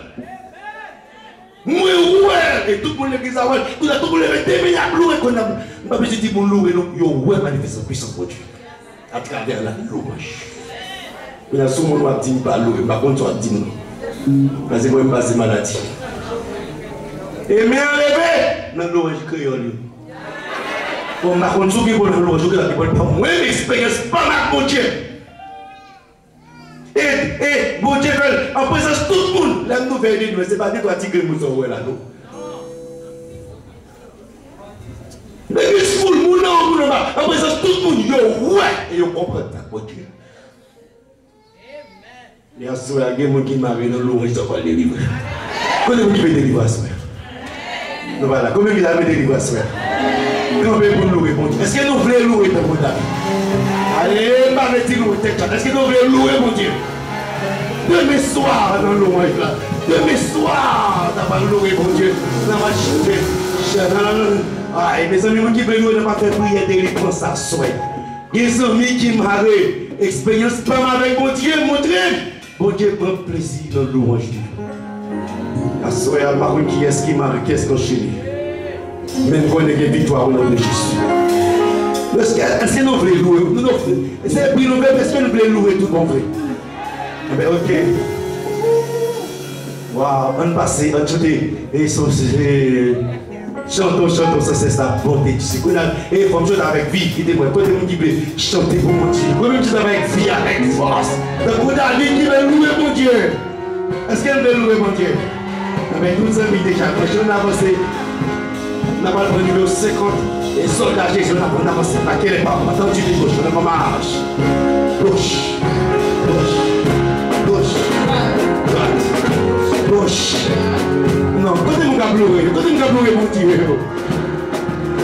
Moi, ouais. Et tout le monde qui a ouais, tout le monde qui a mais il y a loué, qu'on a pas besoin de dire pour louer, yo, ouais, manifestation puissance pour Dieu. À travers la louange. Il y a souvent qui a dit pas louer, par contre, tu as dit non. Parce que moi, je passe maladie. Et mais enlevé, dans louange créole. Bon, ma contre, je pour le louange, je ne peux pas moi, l'expérience, pas ma mon Dieu. Et, et, bon Dieu, en présence de tout le monde, la nouvelle vie, ce n'est pas des trois tigres qui sont là, non. Mais il faut le monde, en présence de tout le monde, yo, ouais, et yo comprend ta bon Dieu. Il y a des gens qui m'ont dit que l'eau est encore délivrée. Combien de gens qui délivrer à soi? Voilà, combien de gens qui délivrer à soi? Combien de gens louer mon Dieu? Est-ce que nous voulons louer ton Dieu? Allez, pas de louer tête. Est-ce que nous voulons louer mon Dieu? Demain soir, dans l'eau, demain soir, nous allons louer mon Dieu. Nous allons chanter. Ah, mes amis qui veulent louer, ne pas faire prier de délivrance à soi. Les amis qui m'ont expérience pas avec mon Dieu, mon Dieu. Bon Dieu prend plaisir dans le louange. La soirée, Maroun qui est-ce qui m'a, qu'est-ce qu'on chérit. Même quand on a une victoire au nom de Jésus. Est-ce que nous voulons louer? C'est puis nous est-ce que nous voulons louer tout mon frère? Eh bien, ok. Waouh, on passe, on chante, et chantons, chantons, ça c'est ça, bonté. Et il faut que je avec vie, qui témoigne. Quand on dit chanter pour mon Dieu, quand même avec vie, avec force. Donc, vous avez qui veut louer mon Dieu. Est-ce qu'elle veut louer mon Dieu? Mais tous les amis déjà, quand on a avancé, on a pas le numéro cinquante, et soldats Jésus, on a avancé, pas qu'elle est pas, attendu de gauche, on a pas marche. Gauche, gauche, gauche, droite, gauche. Non, quand on a pleuré, quand on a pleuré mon Dieu.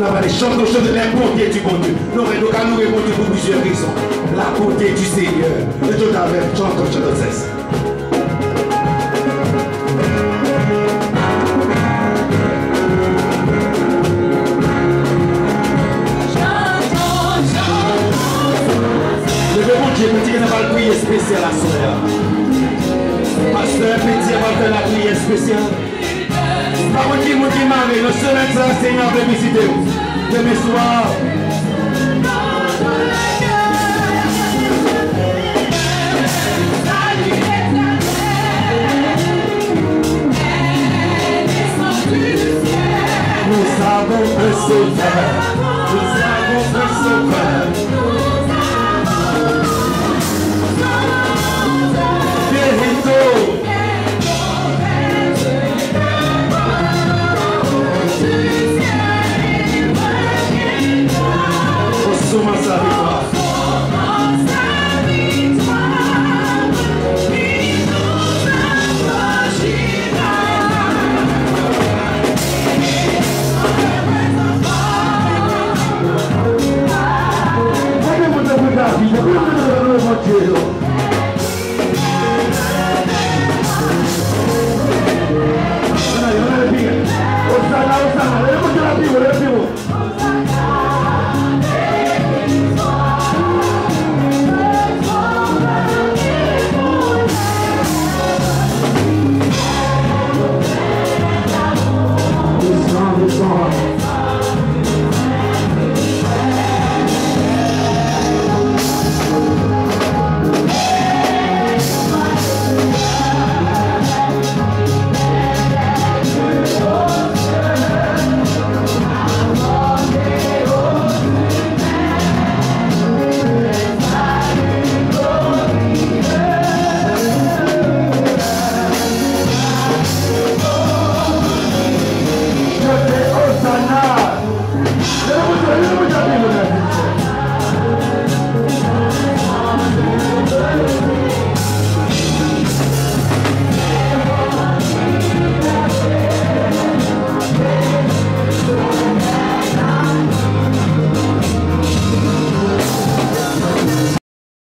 n'a pas les choses, nous sommes la bonté du bon Dieu. Nous allons nous répondre pour plusieurs raisons. La bonté du Seigneur. Et tout à l'heure, chante, chante, cesse. Dieu petit qui n'a pas de prière spéciale à soeur. Pasteur petit va faire la prière spéciale. Pas vous qui vous dit Marie, le seul Seigneur veut visiter vous. Demain soir. Nous avons un sauveur. Nous avons un sauveur. Osana, Osana, levante la pivo, levante la pivo.